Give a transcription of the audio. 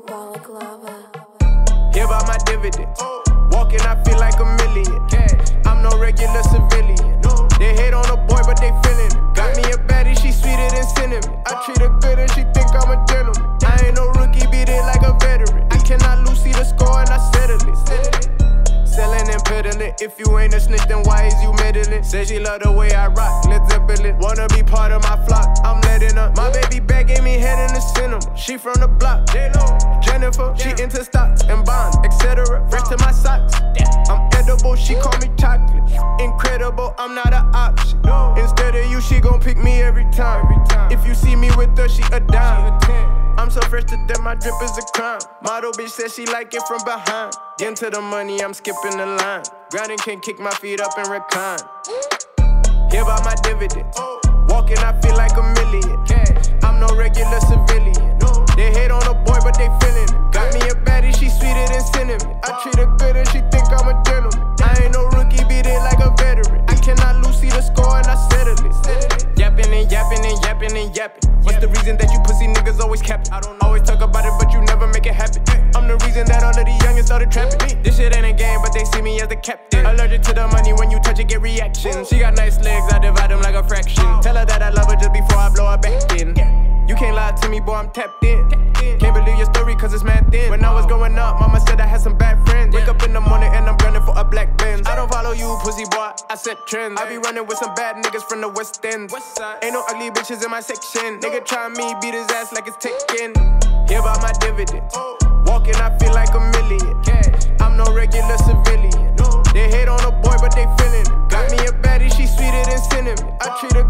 Hear about my dividends. Walking, I feel like a million. I'm no regular civilian. They hate on a boy, but they feeling it. Got me a baddie, she sweeter than cinnamon. I treat her good and she think I'm a gentleman. I ain't no rookie, beat it like a veteran. I cannot lose, see the score and I settle it. Selling and peddling. If you ain't a snitch, then why is you meddling? Say she love the way I rock, Led Zeppelin. Wanna be part of my flock, I'm letting her. My baby back gave me head in the cinema. She from the block, Jennifer. She into stocks and bonds, etc. Fresh to my socks. I'm edible, she call me chocolate. Incredible, I'm not an option. Instead of you, she gon' pick me every time. If you see me with her, she a dime. I'm so fresh to death, my drip is a crime. Model bitch says she like it from behind. Get into the money, I'm skipping the line. Grinding, can't kick my feet up and recline. Hear about my dividends. Walking, I feel like a million. I'm no regular civilian. They hate on a boy, but they feeling it. Got me a baddie, she sweeter than cinnamon. I treat her good and she think I'm a gentleman. I ain't no rookie, beat it like a veteran. I cannot lose, see the score and I settle it. Yapping and yapping and yapping and yapping. What's the reason that you pussy niggas always capping? I don't always talk about it, but you never make it happen. I'm the reason that all of the youngins started trapping. This shit ain't a game, but they see me as the captain. Allergic to the money, when you touch it, get reaction. She got nice legs, I divide them like a fraction. Tell her that I love her just before I blow her back in. You can't lie to me, boy, I'm tapped in. Can't believe your story, cause it's mad thin. When I was growing up, mama said I had some bad friends. Wake up in the morning and I'm gunning for a black Benz. I don't follow you, pussy boy, I set trends. I be running with some bad niggas from the West End. Ain't no ugly bitches in my section. Nigga try me, beat his ass like it's Tekken. Hear about my dividends. Walking, I feel like a million. I'm no regular civilian. They hate on a boy, but they feeling it. Got me a baddie, she sweeter than cinnamon. I treat her